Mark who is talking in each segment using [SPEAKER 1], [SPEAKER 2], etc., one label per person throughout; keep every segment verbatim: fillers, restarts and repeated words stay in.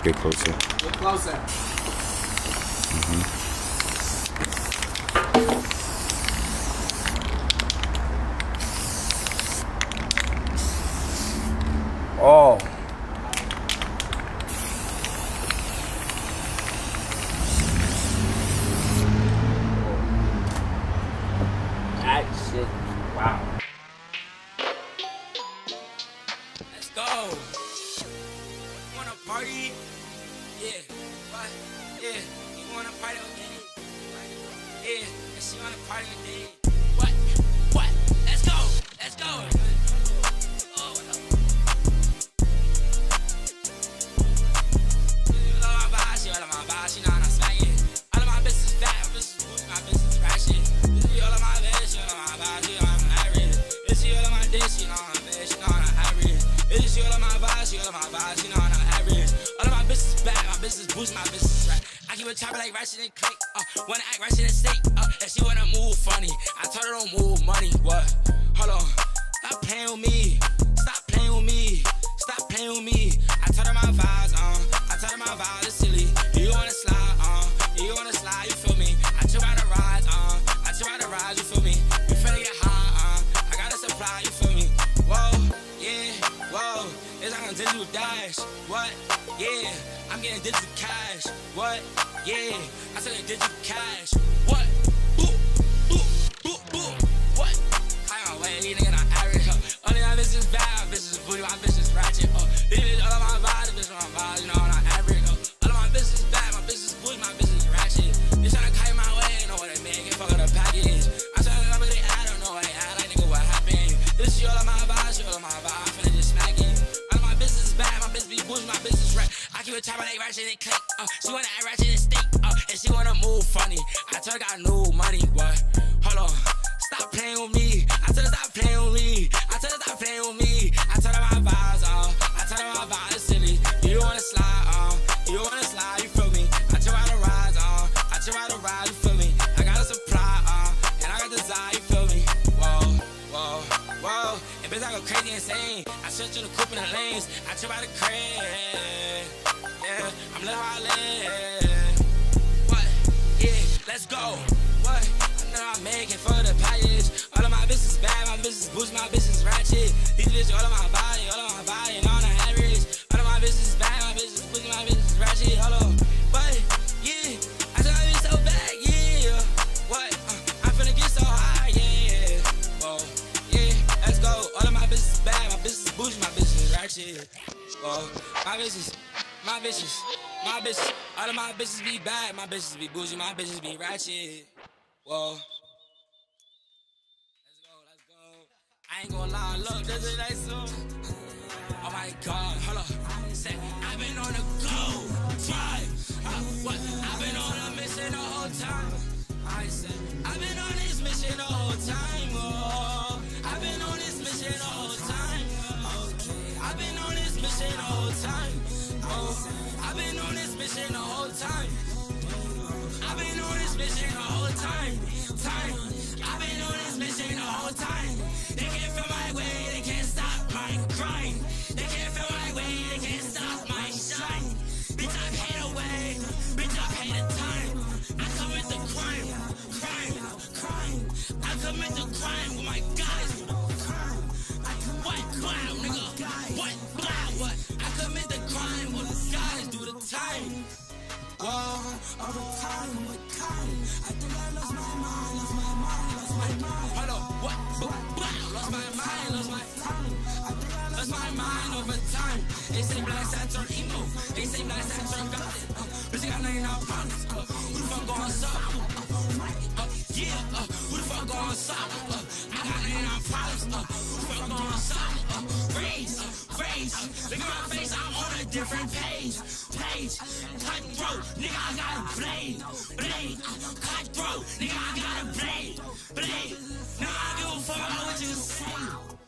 [SPEAKER 1] Get closer.
[SPEAKER 2] Get closer.
[SPEAKER 1] Mm-hmm. Oh.
[SPEAKER 2] That shit. Wow.
[SPEAKER 3] Let's go. You wanna party? Yeah. What? Yeah. You wanna party with me? Yeah. And she wanna party with me. What? What? Let's go. Let's go. Oh, what up? She all of my vibe. She all of my vibe. She know how to smack it. All of my business fat. My business good. My business ratchet. She all of my bitch. She all of my vibe. She know how to average. Is she all of my dick? She know how to bitch. She know how to average. Is she all of my vibe? She all of my vibe. She know how to average. All of my business bad. My business boost. My business right. I keep it chopping like ratchet and click. Uh, wanna act ratchet and steak. Uh, and she wanna move funny. I told her don't move money. What? Hold on. Stop playing with me. Stop playing with me. Stop playing with me. I told her my vibes. Uh, I told her my vibes is silly. You wanna slide? Uh, you wanna slide? You feel me? I chill out the rides. Uh, I chill out the rides. You feel me? You finna get high. Uh, I got a supply. You feel me? Whoa, yeah, whoa. It's like a digital dash. What? Yeah, I'm getting digital cash. What? Yeah, I said digital cash. What? Boo, boo, boo, boo. What? I don't wait, these niggas not average. Huh? Only my bitch is bad, my bitch is booty, my bitch is ratchet. Uh, these bitches all of my vibes, bitch on my vibes, you know I'm not average. Uh, all of my bitch is bad, my bitch is booty, my bitch is ratchet. They tryna kite my way, know what they mean, get fuck up the package. I'm tryna know what they add, I don't know what they add, like nigga, what happened? This shit all of my vibes, shit all of my vibes, I'm finna just smack it. All of my bitch is bad, my bitch be booty, my bitch is right. I keep it chopping like ratchet and click. Uh, she wanna act ratchet and steak. Uh, and she wanna move funny. I told her I got new money. What? Hold on. Stop playing with me. I told her stop playing with me. I told her stop playing with me. I told her my vibes. Uh, I told her my vibes is silly. You wanna slide? Uh, you wanna slide? You feel me? I chill out the rides. Uh, I chill out the rides. You feel me? I got a supply. Uh, and I got desire. You feel me? Whoa, whoa, whoa. And bitch I go crazy insane. I switch to the coupe in the lanes. I chill out the crib. Yeah, I'm living how I live. What? Yeah, let's go. What? I know I'm making for the package. All of my business bad, my business boost, my business ratchet. These bitches all of my body, all of my body, and on the average. All of my business bad, my business boost, my business ratchet. Hold on. But yeah, I try to be so bad, yeah. What? Uh, I'm finna get so high, yeah. Whoa, yeah, let's go. All of my business bad, my business boost, my business ratchet. Whoa, my business. My bitches, my bitches, all of my bitches be bad, my bitches be bougie, my bitches be ratchet. Whoa. Let's go, let's go. I ain't gonna lie, look, this is that song. Oh my God, hold up. Say, I've been on the go, drive. Uh, what? I've been on a mission the whole time. I said, I've been on this mission the whole time. Oh, I've been on this mission the whole time. Okay, I've been on this mission the whole time. Oh, I've been on this mission the whole time. I've been on this mission the whole time. Time. I've been on this mission the whole time. They can't feel my way, they can't stop my grind. They can't feel my way, they can't stop my shine. Bitch, I hate away. Bitch, I hate the time. I commit the crime. Crime. Crime. I commit the crime with my guys. Crime. What crime, nigga? What crime? What? I commit the crime with the guys do the time. Whoa, all the time, what kind? I think I lost my mind, lost my mind, lost my mind. Hold on, what? Lost my mind, lost my time. I think I lost my mind over time. They say black side turn emo. They say black side turn gossip. Uh, bitch, I got nothing out problems. Uh, who the fuck gon' stop? Uh, yeah, uh, who the fuck gon' stop? Uh, I got nothing out problems. Uh, who the fuck gon' stop? Uh, rage, uh, rage. Look at my face, I'm on a different page. Page, cutthroat, nigga, I got a blade. Blade, cutthroat, nigga, I got a blade. Blade, nigga, I give a fuck about what you say.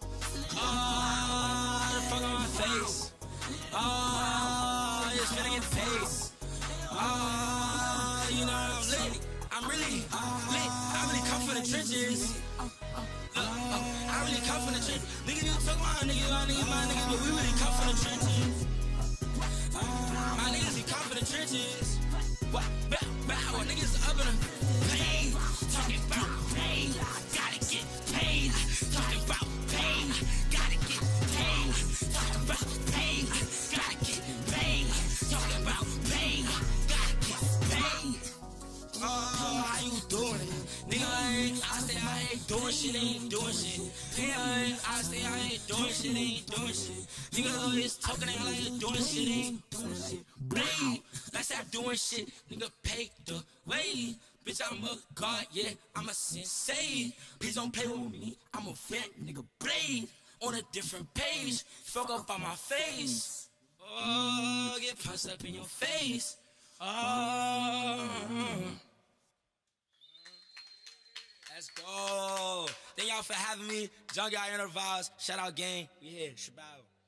[SPEAKER 3] Oh, the fuck on my face. Oh, just finna get face. Oh, you know I'm lit. I'm really lit. I really come from the trenches. Look, uh, I really come from the trenches. Nigga, you talk my nigga, my nigga, my nigga, but we really come from the trenches. My niggas paying. I say I ain't doing shit, ain't doing shit. Niggas always talking, ain't like you doing shit, ain't doing shit. Blade, let's stop doing shit. Nigga, pay the way. Bitch, I'm a god, yeah, I'm a sensei. Please don't play with me, I'm a vet, nigga. Blade on a different page. Fuck up on my face. Oh, get punched up in your face. Oh. Let's go. Thank y'all for having me. Junkyard Intervals. Shout out gang. We here. Shabbat.